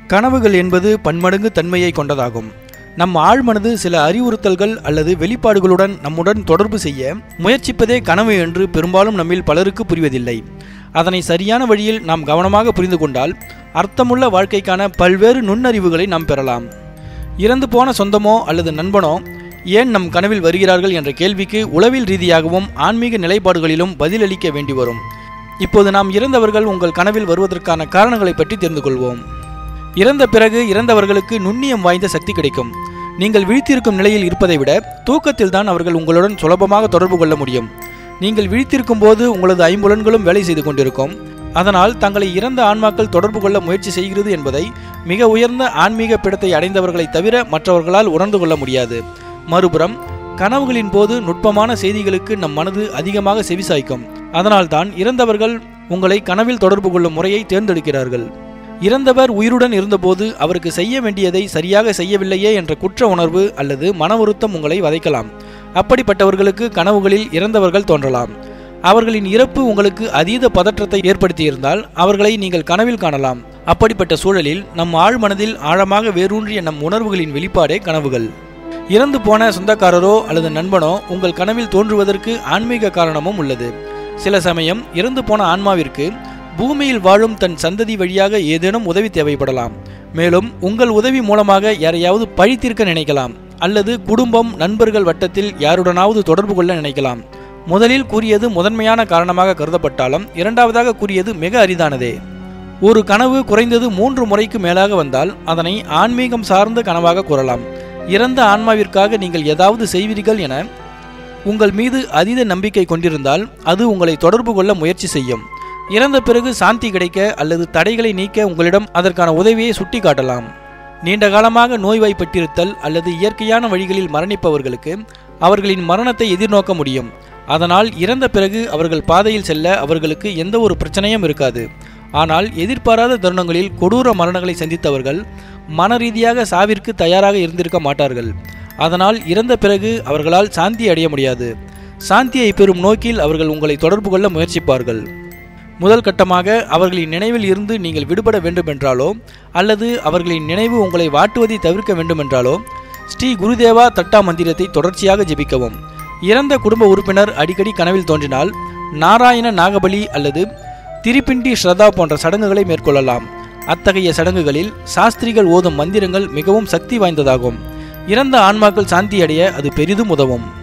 கனவுகள் என்பது பன்மடங்கு தன்மையை கொண்டதாகும். நம் ஆழ்மனது சில அறிவுறுத்தல்கள் அல்லது வெளிப்பாடுகளுடன் நம்முடன் தொடர்பு செய்ய முயற்சிப்பதே கனவு என்று பெரும்பாலும் நம்மில் பலருக்கு புரிவதில்லை. அதனை சரியான வழியில் நாம் கவனமாக புரிந்து கொண்டால் அர்த்தமுள்ள வாழ்க்கைக்கான பல்வேறு நுண்ணறிவுகளை நாம் பெறலாம். இறந்து போன சொந்தமோ அல்லது நண்பனோ ஏன் நம் கனவில் வருகிறார்கள் என்ற கேள்விக்கு உளவியல் ரீதியாகவும் ஆன்மீக நிலைப்பாடுகளிலும் பதிலளிக்க வேண்டி வரும். இப்போது நாம் இறந்தவர்கள் உங்கள் கனவில் வருவதற்கான காரணங்களை பற்றி தெரிந்து கொள்வோம். இறந்த பிறகு இறந்தவர்களுக்கு நுண்ணியம் வாய்ந்த சக்தி கிடைக்கும். நீங்கள் விழித்திருக்கும் நிலையில் இருப்பதை விட தூக்கத்தில் தான் அவர்கள் உங்களுடன் சுலபமாக தொடர்பு கொள்ள முடியும். நீங்கள் விழித்திருக்கும் போது உங்களது ஐம்புலன்களும் வேலை செய்து கொண்டிருக்கும். அதனால் தங்களை இறந்த ஆன்மாக்கள் தொடர்பு கொள்ள முயற்சி செய்கிறது என்பதை மிக உயர்ந்த ஆன்மீக பிடத்தை அடைந்தவர்களை தவிர மற்றவர்களால் உணர்ந்து கொள்ள முடியாது. மறுபுறம் கனவுகளின் போது நுட்பமான செய்திகளுக்கு நம் மனது அதிகமாக செவிசாய்க்கும். அதனால்தான் இறந்தவர்கள் உங்களை கனவில் தொடர்பு கொள்ளும் முறையை தேர்ந்தெடுக்கிறார்கள். இறந்தவர் உயிருடன் இருந்தபோது அவருக்கு செய்ய வேண்டியதை சரியாக செய்யவில்லையே என்ற குற்ற உணர்வு அல்லது மன வருத்தம் உங்களை வதைக்கலாம். அப்படிப்பட்டவர்களுக்கு கனவுகளில் இறந்தவர்கள் தோன்றலாம். அவர்களின் இறப்பு உங்களுக்கு அதீத பதற்றத்தை ஏற்படுத்தியிருந்தால் அவர்களை நீங்கள் கனவில் காணலாம். அப்படிப்பட்ட சூழலில் நம் ஆழ்மனதில் ஆழமாக வேரூன்றிய நம் உணர்வுகளின் வெளிப்பாடே கனவுகள். இறந்து போன சொந்தக்காரரோ அல்லது நண்பனோ உங்கள் கனவில் தோன்றுவதற்கு ஆன்மீக காரணமும் உள்ளது. சில சமயம் இறந்து போன ஆன்மாவிற்கு பூமியில் வாழும் தன் சந்ததி வழியாக ஏதேனும் உதவி தேவைப்படலாம். மேலும் உங்கள் உதவி மூலமாக யாரையாவது பழித்தீர்க்க நினைக்கலாம் அல்லது குடும்பம் நண்பர்கள் வட்டத்தில் யாருடனாவது தொடர்பு கொள்ள நினைக்கலாம். முதலில் கூறியது முதன்மையான காரணமாக கருதப்பட்டாலும் இரண்டாவதாக கூறியது மிக அரிதானதே. ஒரு கனவு குறைந்தது 3 முறைக்கு மேலாக வந்தால் அதனை ஆன்மீகம் சார்ந்த கனவாக கூறலாம். இறந்த ஆன்மாவிற்காக நீங்கள் ஏதாவது செய்வீர்கள் என உங்கள் மீது அதீத நம்பிக்கை கொண்டிருந்தால் அது உங்களை தொடர்பு கொள்ள முயற்சி செய்யும். இறந்த பிறகு சாந்தி கிடைக்க அல்லது தடைகளை நீக்க உங்களிடம் அதற்கான உதவியை சுட்டி காட்டலாம். நீண்ட காலமாக நோய்வாய்ப்பட்டிருத்தல் அல்லது இயற்கையான வழிகளில் மரணிப்பவர்களுக்கு அவர்களின் மரணத்தை எதிர்நோக்க முடியும். அதனால் இறந்த பிறகு அவர்கள் பாதையில் செல்ல அவர்களுக்கு எந்த ஒரு பிரச்சனையும் இருக்காது. ஆனால் எதிர்பாராத தருணங்களில் கொடூர மரணங்களை சந்தித்தவர்கள் மன ரீதியாக சாவிற்கு தயாராக இருந்திருக்க மாட்டார்கள். அதனால் இறந்த பிறகு அவர்களால் சாந்தி அடைய முடியாது. சாந்தியை பெறும் நோக்கில் அவர்கள் உங்களை தொடர்பு கொள்ள முயற்சிப்பார்கள். முதல் கட்டமாக அவர்களின் நினைவில் இருந்து நீங்கள் விடுபட வேண்டுமென்றாலோ அல்லது அவர்களின் நினைவு உங்களை வாட்டுவதை தவிர்க்க வேண்டுமென்றாலோ ஸ்ரீ குருதேவா தட்டா மந்திரத்தை தொடர்ச்சியாக ஜெபிக்கவும். இறந்த குடும்ப உறுப்பினர் அடிக்கடி கனவில் தோன்றினால் நாராயண நாகபலி அல்லது திரிபிண்டி ஸ்ரதா போன்ற சடங்குகளை மேற்கொள்ளலாம். அத்தகைய சடங்குகளில் சாஸ்திரிகள் ஓதும் மந்திரங்கள் மிகவும் சக்தி வாய்ந்ததாகும். இறந்த ஆன்மாக்கள் சாந்தி அடைய அது பெரிதும் உதவும்.